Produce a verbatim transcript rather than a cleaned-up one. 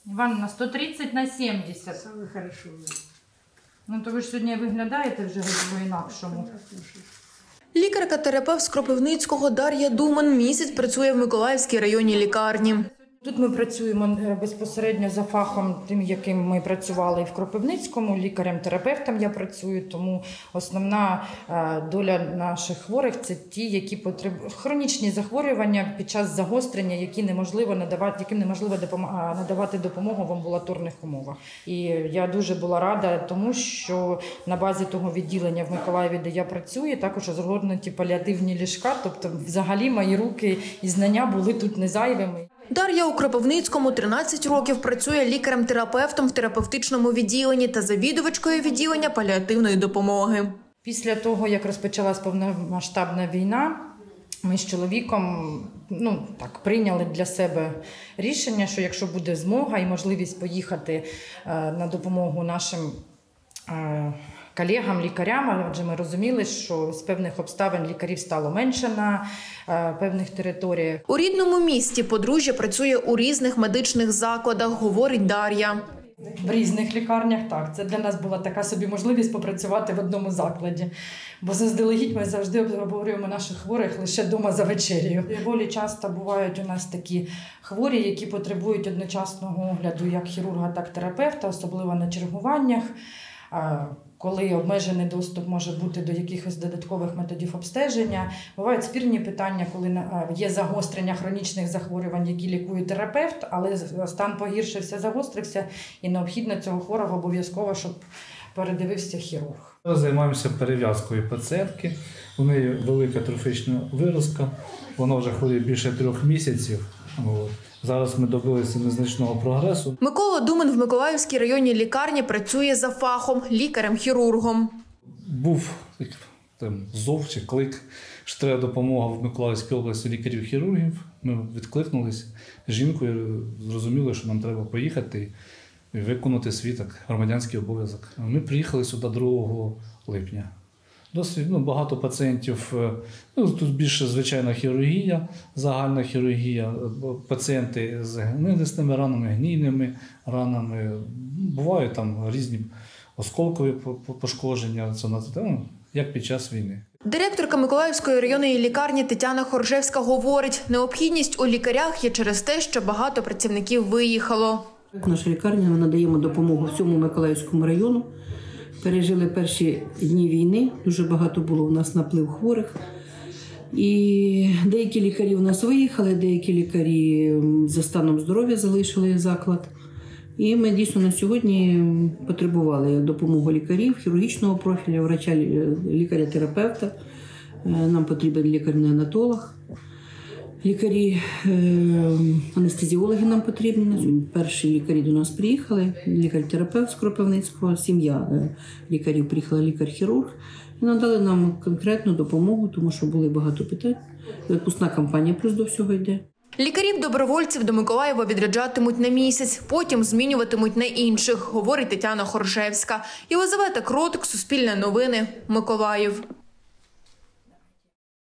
Іванна, сто тридцять на сімдесят. Саме хорошо. Ну, то ви ж сьогодні виглядаєте вже по-інакшому. Лікарка-терапевт з Кропивницького Дар'я Думан місяць працює в Миколаївській районній лікарні. Тут ми працюємо безпосередньо за фахом, тим, яким ми працювали і в Кропивницькому, лікарем-терапевтом я працюю, тому основна доля наших хворих – це ті, які потребують хронічні захворювання під час загострення, які неможливо надавати, яким неможливо надавати допомогу в амбулаторних умовах. І я дуже була рада тому, що на базі того відділення в Миколаєві, де я працюю, також розгорнуті паліативні ліжка, тобто взагалі мої руки і знання були тут не зайвими. Дар'я у Кропивницькому тринадцять років працює лікарем-терапевтом в терапевтичному відділенні та завідувачкою відділення паліативної допомоги. Після того, як розпочалась повномасштабна війна, ми з чоловіком ну, так, прийняли для себе рішення, що якщо буде змога і можливість поїхати на допомогу нашим колегам, лікарям, адже ми розуміли, що з певних обставин лікарів стало менше на е, певних територіях. У рідному місті подружжя працює у різних медичних закладах, говорить Дар'я. В різних лікарнях, так. Це для нас була така собі можливість попрацювати в одному закладі. Бо заздалегідь ми завжди обговорюємо наших хворих лише вдома за вечерею. Доволі часто бувають у нас такі хворі, які потребують одночасного огляду як хірурга, так і терапевта, особливо на чергуваннях. Коли обмежений доступ може бути до якихось додаткових методів обстеження. Бувають спірні питання, коли є загострення хронічних захворювань, які лікує терапевт, але стан погіршився, загострився, і необхідно цього хворого обов'язково, щоб передивився хірург. Ми займаємося перев'язкою пацієнтки. У неї велика трофічна виразка, вона вже хворіє більше трьох місяців. Зараз ми добилися незначного прогресу. Микола Думан в Миколаївській районній лікарні працює за фахом – лікарем-хірургом. Був там, зов чи клик, що треба допомога в Миколаївській області лікарів-хірургів. Ми відкликнулися з жінкою, зрозуміли, що нам треба поїхати і виконати свій так, громадянський обов'язок. Ми приїхали сюди другого липня. Досить ну, багато пацієнтів, ну, тут більше звичайна хірургія, загальна хірургія, пацієнти з гнилисними ранами, гнійними ранами, бувають там різні осколкові пошкодження, це ну, як під час війни. Директорка Миколаївської районної лікарні Тетяна Хоржевська говорить, необхідність у лікарях є через те, що багато працівників виїхало. Наша лікарня, ми надаємо допомогу всьому Миколаївському району. Пережили перші дні війни, дуже багато було у нас наплив хворих. І деякі лікарі у нас виїхали, деякі лікарі за станом здоров'я залишили заклад. І ми дійсно на сьогодні потребували допомоги лікарів, хірургічного профілю, врача, лікаря-терапевта. Нам потрібен лікар-неонатолог. Лікарі, анестезіологи нам потрібні. Перші лікарі до нас приїхали, лікар-терапевт з Кропивницького, сім'я лікарів приїхала, лікар-хірург. І надали нам конкретну допомогу, тому що були багато питань. Відпускна кампанія плюс до всього йде. Лікарів-добровольців до Миколаєва відряджатимуть на місяць, потім змінюватимуть на інших, говорить Тетяна Хоржевська. Єлизавета Кротик, Суспільне новини, Миколаїв.